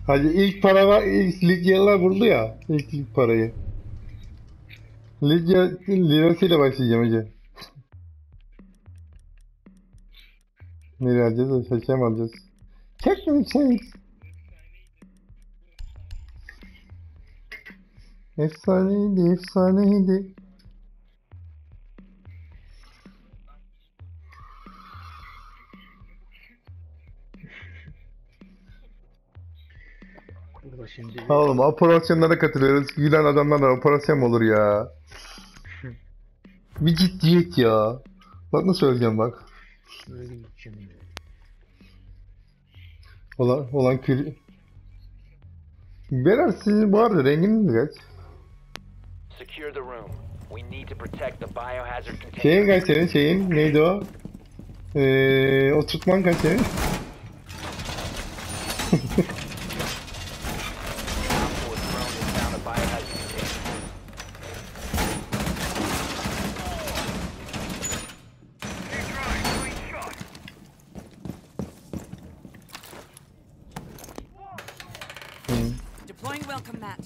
Hadi ilk para var, ilk Lidyalılar vurdu ya. İlk parayı. Lidya lirasıyla başlayacağım hocam. Nereye alacağız? Şaşa mı alacağız? Çek mi şey? Efsaneydi, efsaneydi. Burada şimdi Oğlum operasyonlara katılıyoruz. Gülen adamlarla operasyon mu olur ya? Bir ciddiyet ya. Bak nasıl söyleyeceğim bak. şöyle şimdi. Olan kül... Beyler sizin bu arada renginiz kaç? Secure the room. We need to protect the biohazard container. Şeyin kaç senin? Şeyin neydi o? Oturtman kaç senin? Op 4 drone has found a biohazard container. Deploying welcome mat.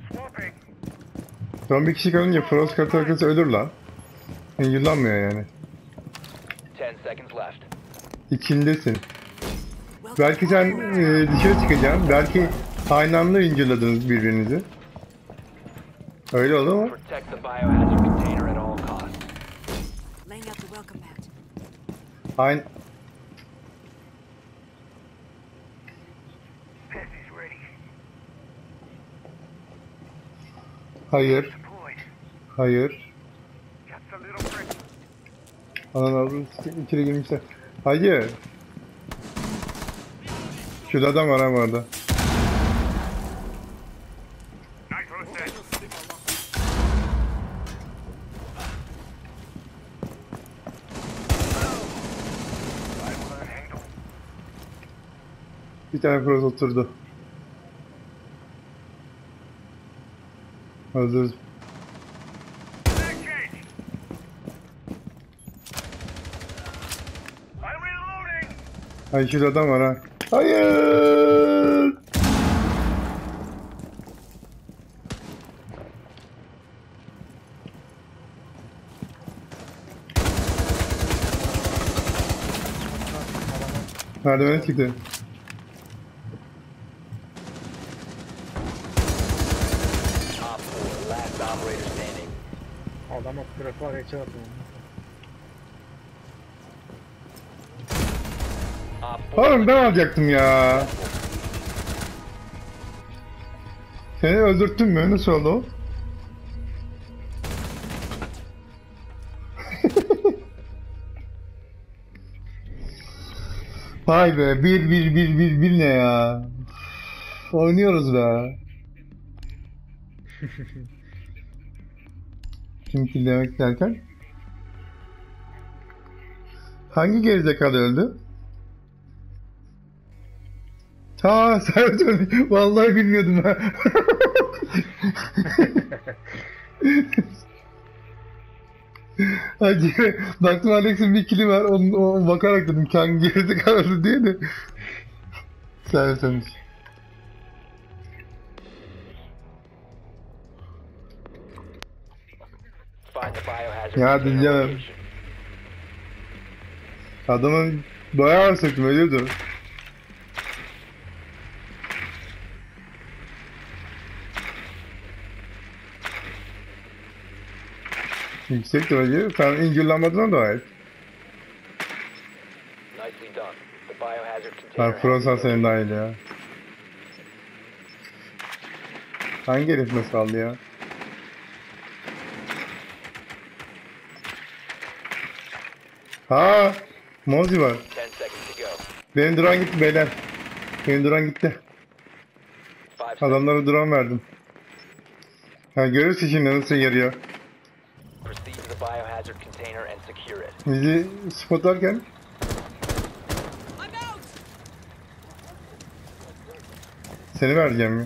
Son bir kişi kalınca Frost kartı arkası ölür lan. Yıllanmıyor yani. 10 seconds left. İçindesin. Welcome Belki sen dışarı çıkacaksın. Belki aynı anda incelediniz birbirinizi. Öyle oldu mu? Protect the biohazard container at all costs. laying out the welcome mat. Aynı... Hayır. Hayır. Anan abi içeri girmişler. Hayır. Şurada adam var ha bu arada. Bir tane Frost oturdu. Hazır. Ay şurada adam var ha. Hayır. Merdivene çıktı. Op 4, last operator standing. Adama prefer geçe atıyor. Op 4 Oğlum ben alacaktım ya. Seni öldürttüm mü? Nasıl oldu o? Vay be, bir ne ya? Oynuyoruz be. Kim demek derken? Hangi gerizekalı öldü? Ha, Servet öldü. Vallahi bilmiyordum ha. Hacı, baktım Alex'in bir kili var, onu bakarak dedim ki hangi gerizekalı öldü diye de. Servet ölmüş. find the biohazard Ya container diyeceğim. location. Adamın bayağı sıktım, ölüyordu. Yüksek derece. Sen incirlenmedin dua et. Nicely done. The biohazard Ben container has Frozen been senin located. dahil ya. Hangi herif nasıl aldı ya? Ha, Mozi var. 10 seconds to go. Benim drone gitti beyler. Benim drone gitti. 5 seconds. Adamlara drone verdim. Ha, görürsün şimdi nasıl yarıyor. Proceed to the biohazard container and secure it. Bizi spotlarken I'm out. seni vereceğim ya.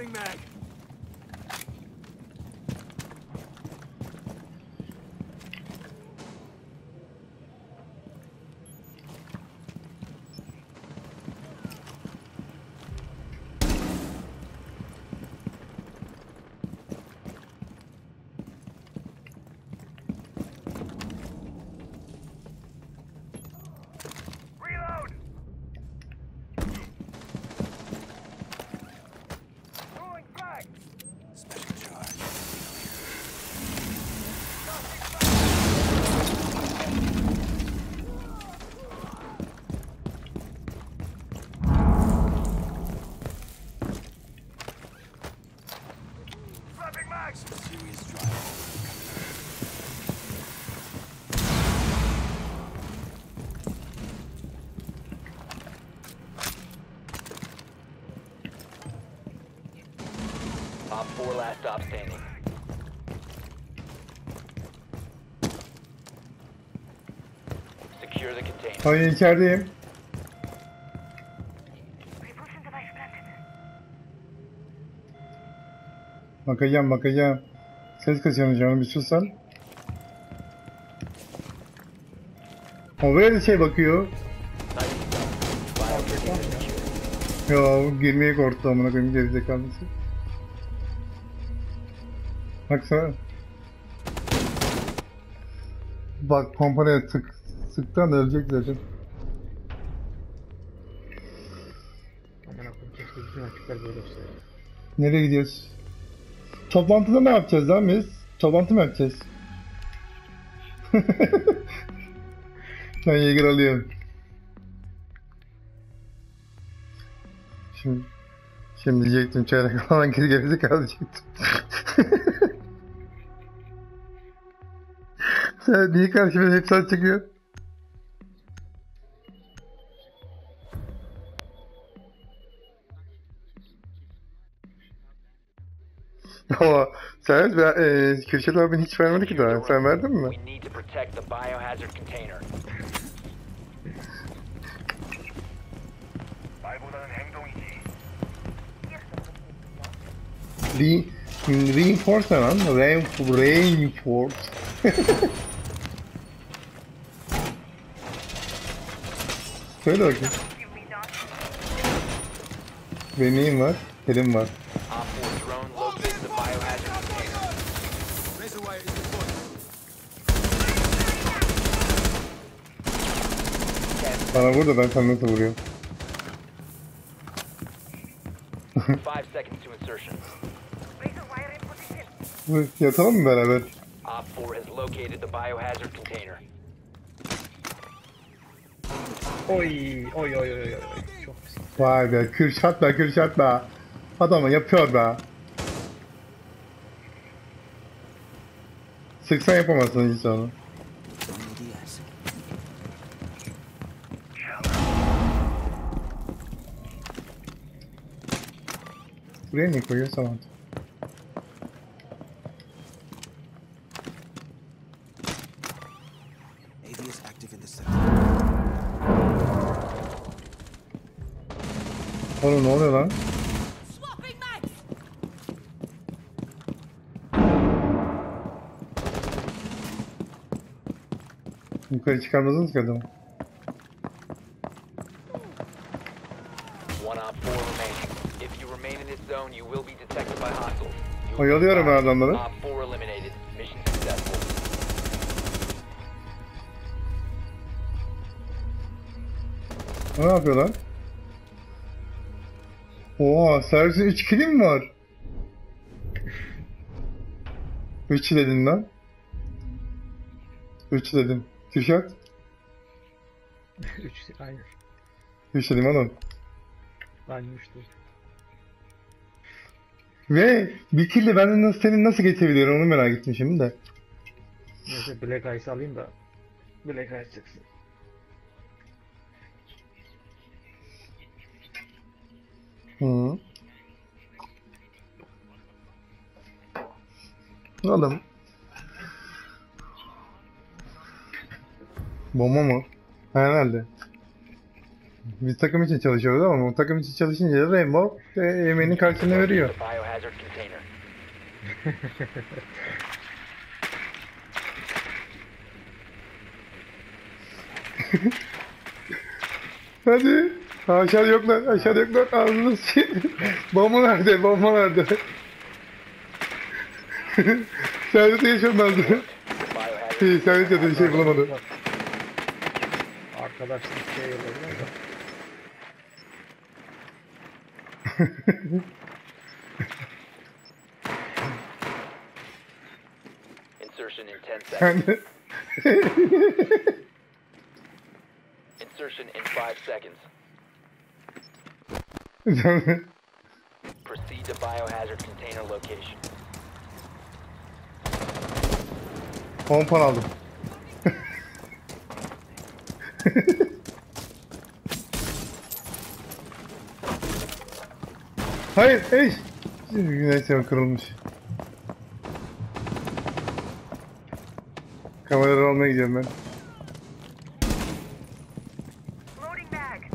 Op 4 last stop standing. Secure the container. Hayır, içerideyim. Bakacağım. Ses kaçırmış canım, bir sussan. O böyle şey bakıyor. Ya girmeye korktu amına koyayım gerizekalısı. Baksana. Bak kompaneye sıktan ölecek zaten. Aman akım keşke bütün açıklar böyle olsa. Nereye gidiyoruz? Toplantıda ne yapacağız lan biz? Toplantı mı yapacağız? Ben Yeager alıyorum. Şimdi diyecektim çeyrek falan gerizekalı diyecektim. Sen niye karşıma hep sen çıkıyor? Ama sen Kürşat abin hiç vermedi ki daha. Sen verdin mi? We need to protect the biohazard container. Reinforce ne lan? Reinforce. Söyle bakayım. Benim neyim var? Elim var. Op 4 drone located the biohazard container. Bana vur da ben sana nasıl vuruyorum? 5 seconds to insertion. Yatalım mı beraber? Op 4 has located the biohazard container. Oy. Çok pis. Vay be, Kürşat be. Adamı yapıyor be. Sıksan yapamazsın hiç onu. Buraya niye koyuyorsun artık? AV is active in the sector. Oğlum ne oluyor lan? Swapping mags! Yukarı çıkarmadınız ki adamı. One op 4 remaining. If you remain in this zone, you will be detected by hostiles. You will be Oyalıyorum ben adamları. Op 4 eliminated. Mission successful. Ne yapıyor lan? Oha, servisin 3 kili mi var? 3 dedin lan. 3 dedim. Kürşat? 3 aynen. 3 dedim oğlum. Aynen 3'tü. Ve bir killi benden nasıl, senin nasıl geçebiliyorum onu merak ettim şimdi de. Neyse Black Ice alayım da Black Ice çıksın. Hı. Oğlum. Bomba mı? Herhalde. Biz takım için çalışıyoruz ama bu takım için çalışınca da Rainbow emeğinin karşılığını veriyor. The biohazard container. Hadi. Aşağı yoklar, aşağı yoklar. Ağzını sıçayım. Bomba nerede, bomba nerede? Serviste yaşamazdı. The biohazard İyi, servis yaptı, bir şey bulamadı. Arkadaşlık şey yapıyor da. insertion in 10 seconds. Yani... Insertion in 5 seconds. Proceed to biohazard container location. 10 puan aldım. Hayır, hey! Neyse o kırılmış. Kameraları almaya gidiyorum ben. Loading mag.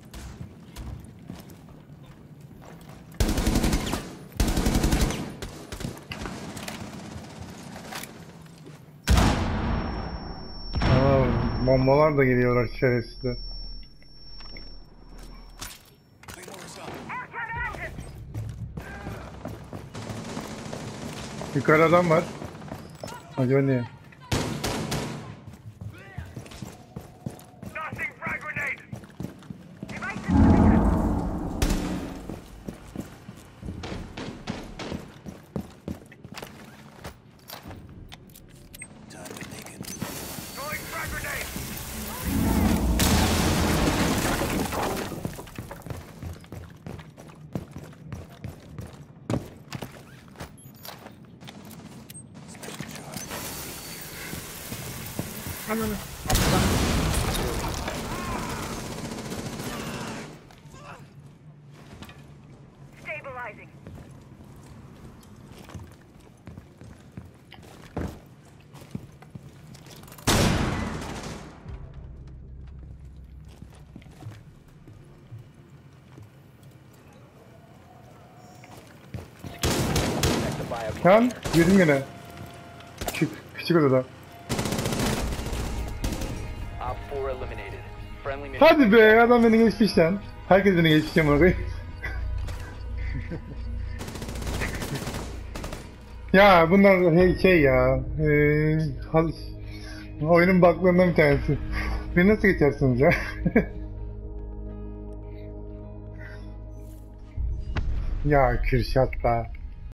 Aa, bombalar da geliyorlar şerefsizler. Claymore is up. Airtime active. Yukarıda adam var. Acaba niye? Tossing frag grenade. Device in position. Time to make it. Throwing frag grenade. Special charge. Ananı. Stabilizing. Protect the bio Tamam, container. girdim gene. Küçük odada. Op 4 eliminated. Friendly mission. Hadi be, adam beni geçmiş lan. Herkes beni geçmiş ama orayı. Ya bunlar şey ya. Oyunun bug'larından bir tanesi. Beni nasıl geçersiniz ya? Ya Kürşat da.